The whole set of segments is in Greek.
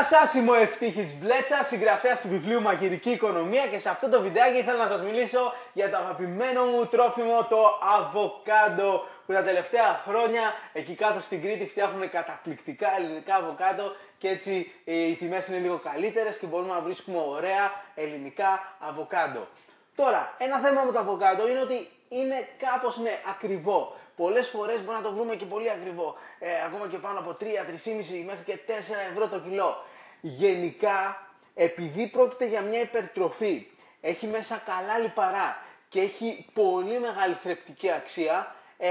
σας, είμαι ο Ευτύχης Μπλέτσας, συγγραφέας του βιβλίου Μαγειρική Οικονομία και σε αυτό το βιντεάκι ήθελα να σας μιλήσω για το αγαπημένο μου τρόφιμο, το αβοκάντο, που τα τελευταία χρόνια εκεί κάτω στην Κρήτη φτιάχνουν καταπληκτικά ελληνικά αβοκάντο και έτσι οι τιμές είναι λίγο καλύτερες και μπορούμε να βρίσκουμε ωραία ελληνικά αβοκάντο. Τώρα, ένα θέμα με το αβοκάντο είναι ότι είναι κάπως ακριβό. Πολλές φορές μπορεί να το βρούμε και πολύ ακριβό, ακόμα και πάνω από 3, 3,5 μέχρι και 4 ευρώ το κιλό. Γενικά, επειδή πρόκειται για μια υπερτροφή, έχει μέσα καλά λιπαρά και έχει πολύ μεγάλη θρεπτική αξία,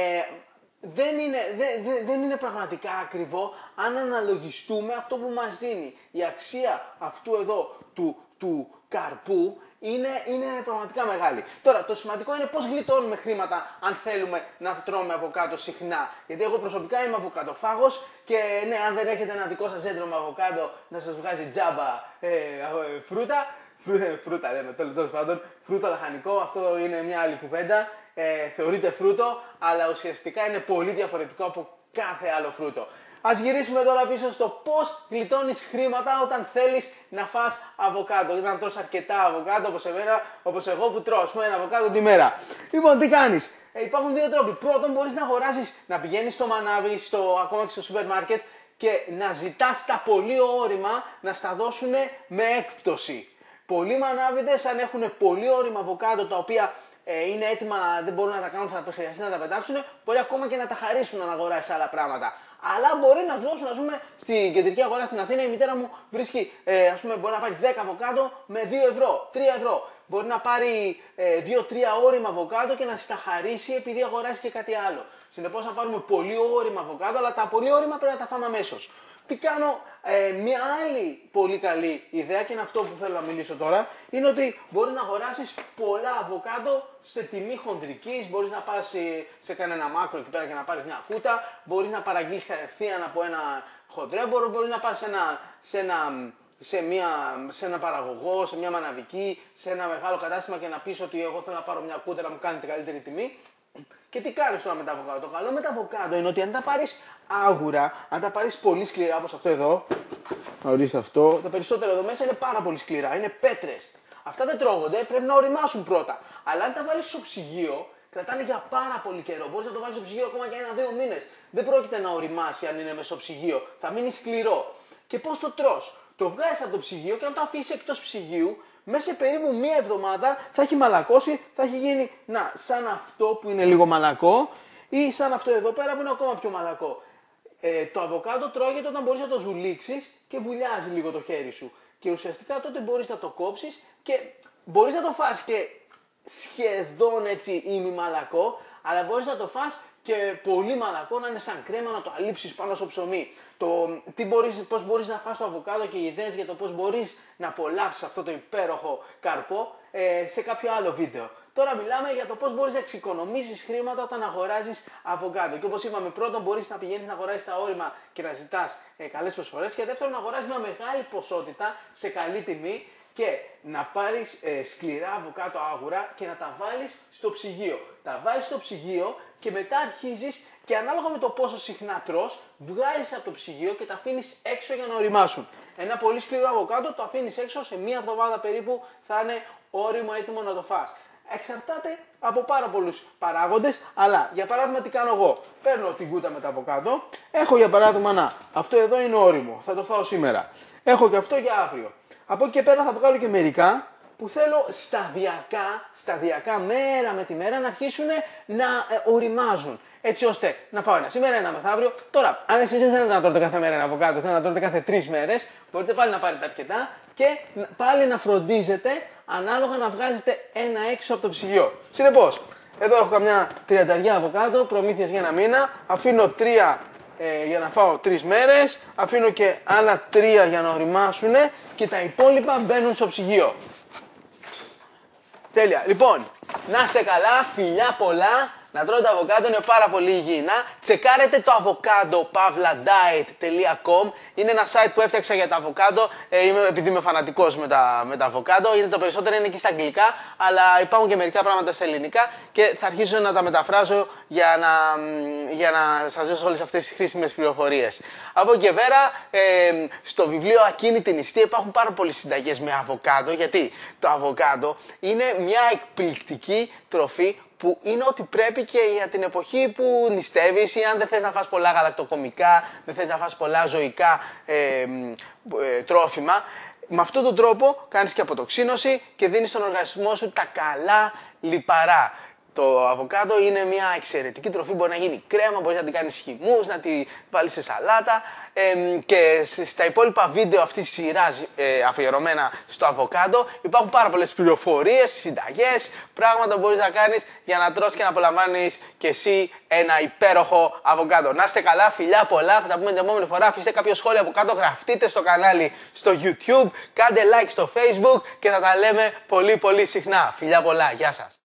δεν είναι πραγματικά ακριβό αν αναλογιστούμε αυτό που μας δίνει. Η αξία αυτού εδώ του καρπού είναι πραγματικά μεγάλη. Τώρα, το σημαντικό είναι πώς γλιτώνουμε χρήματα αν θέλουμε να τρώμε αβοκάντο συχνά. Γιατί εγώ προσωπικά είμαι αβοκαντοφάγος και ναι, αν δεν έχετε ένα δικό σας έντρο με αβοκάντο να σας βγάζει τζάμπα φρούτα λέμε, τέλος πάντων, φρούτο λαχανικό, αυτό είναι μια άλλη κουβέντα. Θεωρείται φρούτο, αλλά ουσιαστικά είναι πολύ διαφορετικό από κάθε άλλο φρούτο. Ας γυρίσουμε τώρα πίσω στο πώς γλιτώνεις χρήματα όταν θέλεις να φας αβοκάντο. Να τρως αρκετά αβοκάντο όπως εγώ που τρώω ένα αβοκάντο τη μέρα. Λοιπόν, τι κάνεις? Υπάρχουν δύο τρόποι. Πρώτον, μπορείς να αγοράσεις, να πηγαίνεις στο μανάβι, ακόμα και στο σούπερ μάρκετ και να ζητάς τα πολύ όρημα να στα δώσουν με έκπτωση. Πολλοί μανάβιδες, αν έχουν πολύ όρημα αβοκάντο τα οποία είναι έτοιμα, δεν μπορούν να τα κάνουν, θα χρειαστεί να τα πετάξουν, μπορεί ακόμα και να τα χαρίσουν να αγοράσει άλλα πράγματα. Αλλά μπορεί να σου δώσουν, ας πούμε, στην κεντρική αγορά στην Αθήνα, η μητέρα μου βρίσκει, ας πούμε, μπορεί να πάρει 10 αβοκάντο με 2 ευρώ, 3 ευρώ. Μπορεί να πάρει 2-3 όρημα αβοκάντο και να σας τα χαρίσει επειδή αγοράσει και κάτι άλλο. Συνεπώς, να πάρουμε πολύ όρημα αβοκάντο, αλλά τα πολύ όρημα πρέπει να τα φάμε αμέσως. Τι κάνω, μια άλλη πολύ καλή ιδέα και είναι αυτό που θέλω να μιλήσω τώρα, είναι ότι μπορείς να αγοράσεις πολλά αβοκάντο σε τιμή χοντρικής, μπορείς να πας σε κανένα μάκρο εκεί πέρα και να πάρεις μια κούτα, μπορείς να παραγγείλεις κατευθείαν από ένα χοντρέμπορο, μπορείς να πας σε ένα παραγωγό, σε μια μαναβική, σε ένα μεγάλο κατάστημα και να πεις ότι εγώ θέλω να πάρω μια κούτα να μου κάνει την καλύτερη τιμή. Και τι κάνεις τώρα με τα αβοκάντο? Το καλό με τα αβοκάντο είναι ότι αν τα πάρεις άγουρα, αν τα πάρεις πολύ σκληρά όπως αυτό εδώ, ορίστε αυτό, τα περισσότερα εδώ μέσα είναι πάρα πολύ σκληρά, είναι πέτρες. Αυτά δεν τρώγονται, πρέπει να οριμάσουν πρώτα. Αλλά αν τα βάλεις στο ψυγείο, κρατάνε για πάρα πολύ καιρό. Μπορείς να το βάλεις στο ψυγείο ακόμα για 1-2 μήνες. Δεν πρόκειται να οριμάσει αν είναι μέσα στο ψυγείο, θα μείνει σκληρό. Και πώς το τρως? Το βγάζεις από το ψυγείο και αν το αφήσεις εκτός ψυγείου, μέσα σε περίπου μία εβδομάδα θα έχει μαλακώσει, θα έχει γίνει σαν αυτό που είναι λίγο μαλακό ή σαν αυτό εδώ πέρα που είναι ακόμα πιο μαλακό. Το αβοκάντο τρώγεται όταν μπορείς να το ζουλήξεις και βουλιάζει λίγο το χέρι σου. Και ουσιαστικά τότε μπορείς να το κόψεις και μπορείς να το φας και σχεδόν έτσι ημιμαλακό, αλλά μπορείς να το φας και πολύ μαλακό, να είναι σαν κρέμα, να το αλείψεις πάνω στο ψωμί. Πώς μπορείς να φας το αβοκάντο και οι ιδέες για το πώς μπορείς να απολαύσεις αυτό το υπέροχο καρπό σε κάποιο άλλο βίντεο. Τώρα μιλάμε για το πώς μπορείς να εξοικονομήσεις χρήματα όταν αγοράζεις αβοκάντο. Και όπως είπαμε, πρώτον μπορείς να πηγαίνεις να αγοράσεις τα όρημα και να ζητάς καλές προσφορές και δεύτερον να αγοράσεις μια μεγάλη ποσότητα σε καλή τιμή και να πάρεις σκληρά αβοκάντο άγουρα και να τα βάλεις στο ψυγείο. Τα βάζεις στο ψυγείο και μετά αρχίζεις και ανάλογα με το πόσο συχνά τρως, βγάζεις από το ψυγείο και τα αφήνεις έξω για να οριμάσουν. Ένα πολύ σκληρό αβοκάντο το αφήνεις έξω, σε μία εβδομάδα περίπου θα είναι όριμο, έτοιμο να το φας. Εξαρτάται από πάρα πολλούς παράγοντες, αλλά για παράδειγμα τι κάνω εγώ? Παίρνω την κούτα με τα αβοκάντο, έχω για παράδειγμα αυτό εδώ είναι όριμο, θα το φάω σήμερα. Έχω και αυτό για αύριο. Από εκεί και πέρα θα βγάλω και μερικά που θέλω σταδιακά, μέρα με τη μέρα να αρχίσουν να οριμάζουν. Έτσι ώστε να φάω ένα σήμερα, ένα μεθαύριο. Τώρα, αν εσείς δεν θέλετε να τρώτε κάθε μέρα ένα αβοκάντο, θέλετε να τρώτε κάθε 3 μέρες, μπορείτε πάλι να πάρετε αρκετά και πάλι να φροντίζετε ανάλογα να βγάζετε ένα έξω από το ψυγείο. Συνεπώς, εδώ έχω καμιά 30 αβοκάντο, προμήθειες για ένα μήνα, αφήνω 3 για να φάω 3 μέρες, αφήνω και άλλα 3 για να οριμάσουν και τα υπόλοιπα μπαίνουν στο ψυγείο. Τέλεια. Λοιπόν, Να είστε καλά, φιλιά πολλά. Να τρώτε αβοκάντο, είναι πάρα πολύ υγιεινά. Τσεκάρετε το avocado pavladiet.com. Είναι ένα site που έφτιαξα για τα αβοκάντο. Επειδή είμαι φανατικός με τα αβοκάντο. Είναι το περισσότερο είναι εκεί στα αγγλικά, αλλά υπάρχουν και μερικά πράγματα στα ελληνικά και θα αρχίσω να τα μεταφράζω για να σας δώσω όλες αυτές τις χρήσιμες πληροφορίες. Από εκεί και πέρα, στο βιβλίο Ακίνητη Νηστεία υπάρχουν πάρα πολλές συνταγές με αβοκάντο, γιατί το αβοκάντο είναι μια εκπληκτική τροφή που είναι ό,τι πρέπει και για την εποχή που νηστεύεις ή αν δεν θες να φας πολλά γαλακτοκομικά, δεν θες να φας πολλά ζωικά τρόφιμα. Με αυτόν τον τρόπο κάνεις και αποτοξίνωση και δίνεις στον οργανισμό σου τα καλά λιπαρά. Το αβοκάντο είναι μια εξαιρετική τροφή, μπορεί να γίνει κρέμα, μπορείς να την κάνεις χυμούς, να τη βάλεις σε σαλάτα και στα υπόλοιπα βίντεο αυτής της σειράς αφιερωμένα στο αβοκάντο υπάρχουν πάρα πολλές πληροφορίες, συνταγές, πράγματα που μπορείς να κάνεις για να τρως και να απολαμβάνεις και εσύ ένα υπέροχο αβοκάντο. Να είστε καλά, φιλιά πολλά, θα τα πούμε την επόμενη φορά. Αφήστε κάποιο σχόλιο από κάτω, γραφτείτε στο κανάλι στο YouTube, κάντε like στο Facebook και θα τα λέμε πολύ πολύ συχνά. Φιλιά πολλά, γεια σας.